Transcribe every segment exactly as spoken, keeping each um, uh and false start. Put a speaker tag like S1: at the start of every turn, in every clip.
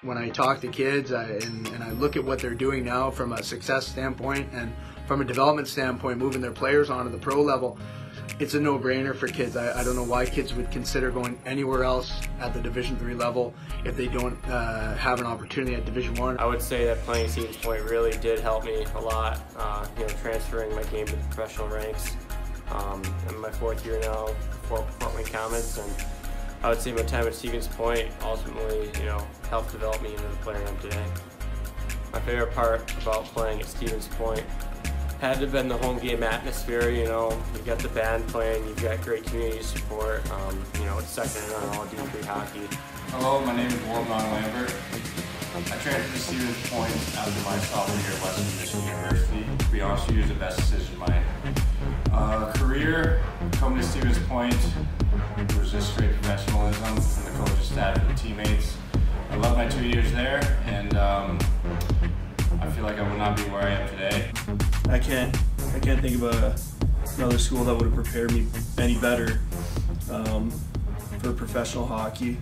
S1: when I talk to kids I, and, and I look at what they're doing now from a success standpoint and from a development standpoint, moving their players onto the pro level, it's a no-brainer for kids. I, I don't know why kids would consider going anywhere else at the Division three level if they don't uh, have an opportunity at Division one.
S2: I would say that playing Stevens Point really did help me a lot, uh, you know, transferring my game to the professional ranks. Um, I'm in my fourth year now for Fort Wayne Comets, and I would say my time at Stevens Point ultimately, you know, helped develop me into the player I am today. My favorite part about playing at Stevens Point had to have been the home game atmosphere. You know, you've got the band playing, you've got great community support. Um, you know, it's second to none all D three hockey.
S3: Hello, my name is Warren Lambert. I transferred to Stevens Point after my sophomore year at Western Michigan University. To be honest with you, it was the best decision of my uh, career. Coming to Stevens Point, it was just straight professionalism from the coaching staff and the teammates. I loved my two years there, and um, I feel like I would not be where I am today.
S4: I can't, I can't think of a, another school that would have prepared me any better um, for professional hockey.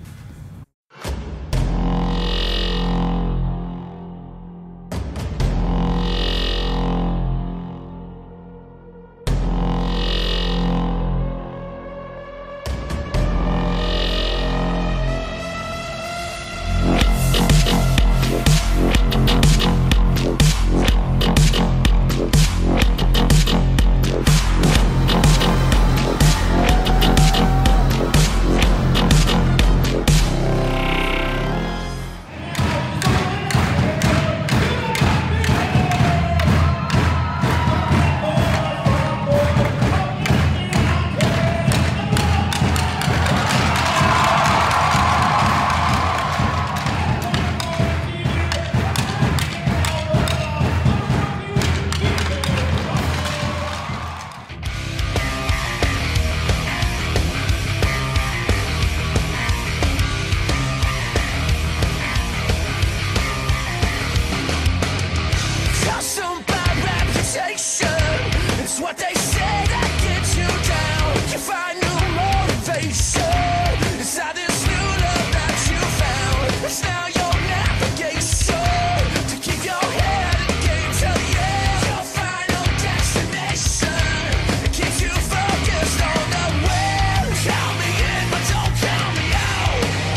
S5: It's what they say that gets you down. You find new motivation inside this new love that you found. It's now your navigation to keep your head in the game till the end. Your final destination. It keeps you focused on the win. Count me in, but don't count me out.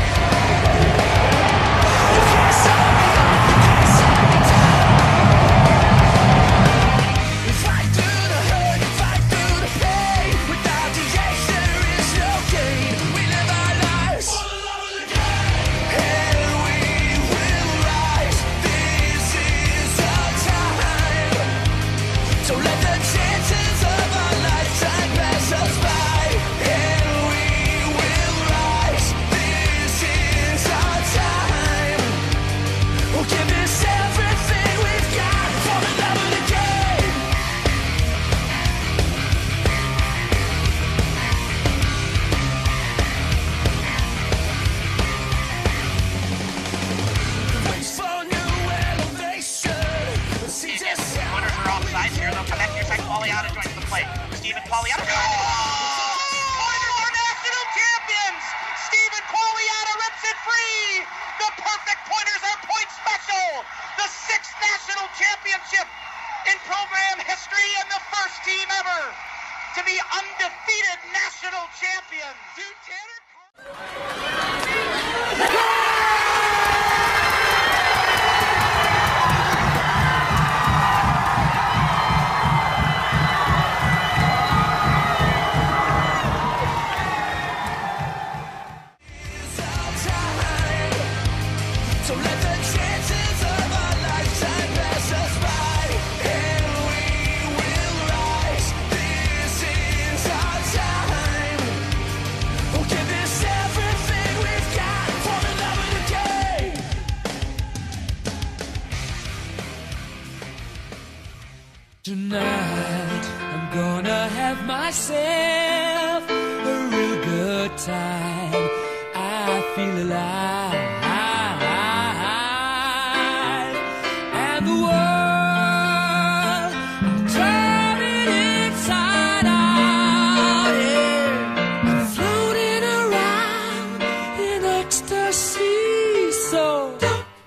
S5: You can't slow me up, you can't slow me down. Fight through the hurt, fight through the pain. Without the ace, there is no gain. We live our lives for the love of the game, and we will rise. This is our time. Don't let the chances of our lifetime pass us by, and we will rise. This is our time. We'll give this everything we've got for the love of the game. Waits for new elevation. See this
S6: Runners are offside here, though. Come back near side. Pauliata joins the play. Stephen Pauliata. Pointers are national champions! Stephen Pauliata rips it free! The perfect pointers are point special! The sixth national championship in program history and the first team ever to be undefeated national champions. Dude, Tanner
S5: is our time. Don't let the chances of our lifetime pass us by, and we will rise. This is our time. We'll give this everything we've got for the love of the game.
S7: Tonight, I'm gonna have myself a real good time. I feel alive, and the world, I'm turning inside out, yeah. I'm floating around in ecstasy, so don't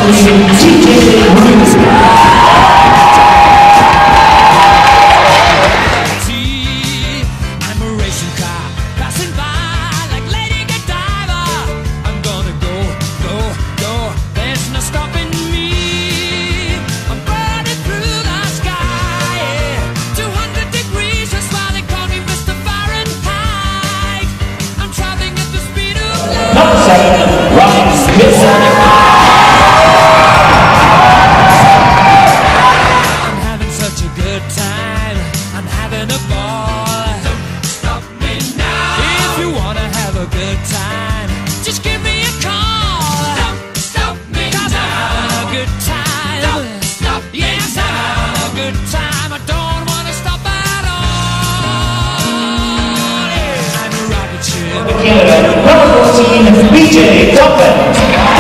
S7: I'm a racing car passing by like Lady Godiva. I'm gonna go, go, go. There's no stopping me. I'm burning through the sky. Yeah. two hundred degrees, that's why they call me Mister Fahrenheit. I'm traveling at the speed of light.
S8: Number seven, Ryan Smith.
S7: Such a good time, I'm having a ball. Don't stop me now. If you wanna have a good time, just give me a call. Don't stop me 'cause now. I'm having a good time. Don't stop me yes, now. I'm having a good time. I don't wanna stop at all. Yeah. I'm a rocket ship.
S8: Canada, number fourteen, B J Dumpin.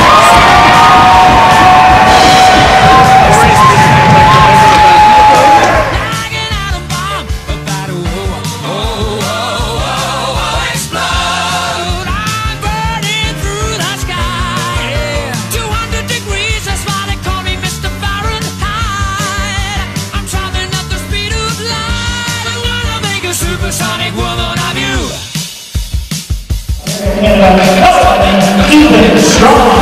S7: Supersonic woman of you.
S8: Canada, even strong.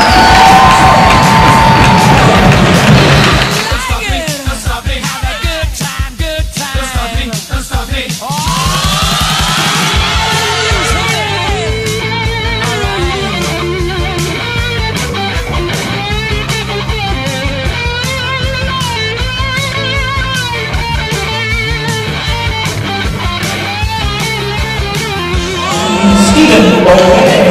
S7: Don't stop me, don't stop me. Have a good time, good time. Don't stop me, don't stop me.
S8: Stephen Bowman.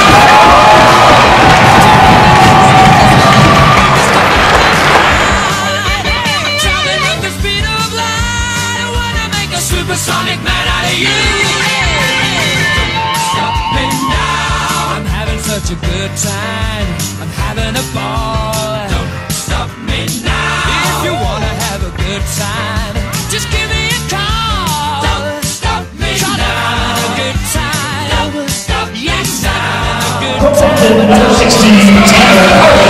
S7: Traveling at the speed of light, I wanna make a supersonic man out of you. Stop me now. I'm having such a good time. I'm having a ball. Don't stop me now. If you wanna have a good time, just give me a call. Don't stop me now. I'm having a good time. Don't stop. Yes, I'm having a good time.
S8: Number sixteen, Tanner.